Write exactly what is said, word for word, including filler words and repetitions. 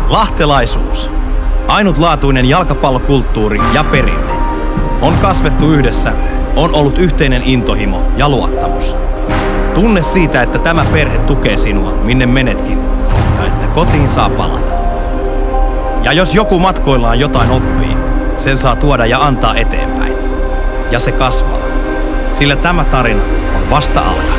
Lahtelaisuus, ainutlaatuinen jalkapallokulttuuri ja perinne. On kasvettu yhdessä, on ollut yhteinen intohimo ja luottamus. Tunne siitä, että tämä perhe tukee sinua, minne menetkin, ja että kotiin saa palata. Ja jos joku matkoillaan jotain oppii, sen saa tuoda ja antaa eteenpäin. Ja se kasvaa, sillä tämä tarina on vasta alkanut.